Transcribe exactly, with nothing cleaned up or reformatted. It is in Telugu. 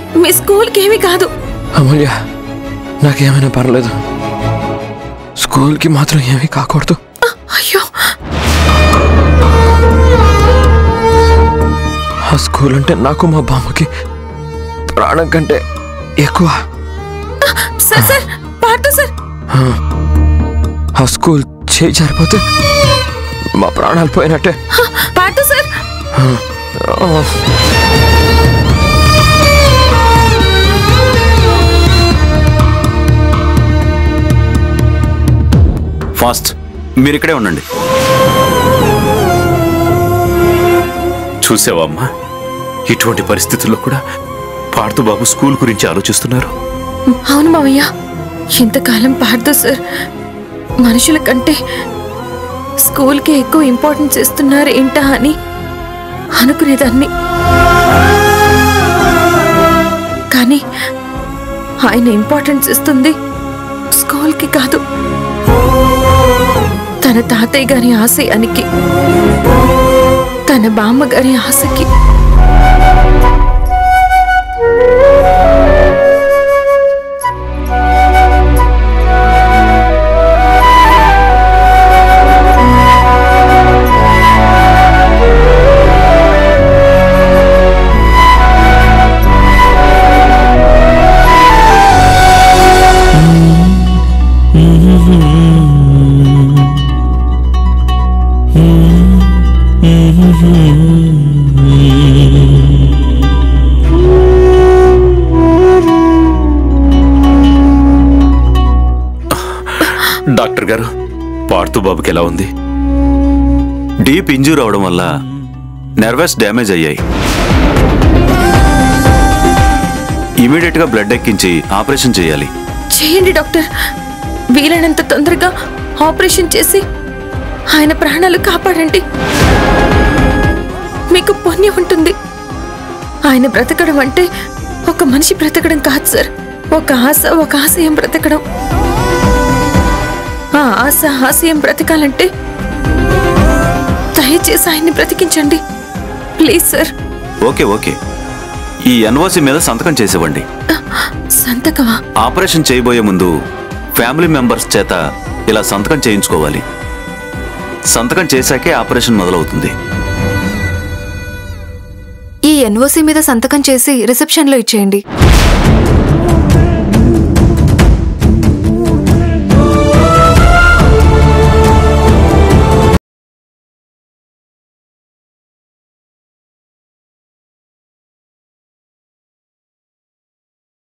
మీ స్కూల్కి ఏమీ కాదు. అమూల్య, నాకేమైనా పర్లేదు, స్కూల్కి మాత్రం ఏమీ కాకూడదు. అయ్యో, ఆ స్కూల్ అంటే నాకు మా బామ్మకి ప్రాణం కంటే ఎక్కువ. సార్ సార్ పార్థు సార్, ఆ స్కూల్ చేయి జారిపోతే మా ప్రాణాలు పోయినట్టే. పార్థు సార్, ఫాస్ట్ మీరు ఇక్కడే ఉండండి. చూసావా అమ్మా, ఇటువంటి పరిస్థితుల్లో కూడా పార్థు బాబు స్కూల్ గురించి ఆలోచిస్తున్నారు. అవును మావయ్య, ఇంతకాలం పార్థు సార్ మనుషుల కంటే స్కూల్కి ఎక్కువ ఇంపార్టెన్స్ ఇస్తున్నారు ఏంటా అని అనుకునేదాన్ని. కానీ ఆయన ఇంపార్టెన్స్ ఇస్తుంది స్కూల్కి కాదు, తన తాతయ్య గారి ఆశయానికి, తన బామ్మ గారి ఆశకి. డాక్టర్ గారు, పార్థు బాబుకి ఎలా ఉంది? డీప్ ఇంజూర్ అవడం వల్ల నర్వస్ డ్యామేజ్ అయ్యాయి. ఇమీడియట్ గా బ్లడ్ ఎక్కించి ఆపరేషన్ చేయాలి. చేయండి డాక్టర్, వీలైనంత తొందరగా ఆపరేషన్ చేసి ఆయన ప్రాణాలు కాపాడండి. మీకు పుణ్యం ఉంటుంది. ఆయన బ్రతకడం అంటే ఒక మనిషి బ్రతకడం కాదు సార్, ఒక ఆశ, ఒక ఆశయం బ్రతకడం. ఆ ఆశ, ఆశయం బ్రతకాలంటే దయచేసి ఆయన్ని బ్రతికించండి ప్లీజ్ సార్. ఓకే ఓకే, ఈ ఎన్ఓసి మీద సంతకం చేసేవ్వండి. సంతకమా? ఆపరేషన్ చేయబోయే ముందు ఫ్యామిలీ మెంబర్స్ చేత ఇలా సంతకం చేయించుకోవాలి. సంతకం చేశాకే ఆపరేషన్ మొదలవుతుంది. ఈ ఎన్ఓసి మీద సంతకం చేసి రిసెప్షన్లో ఇచ్చేయండి.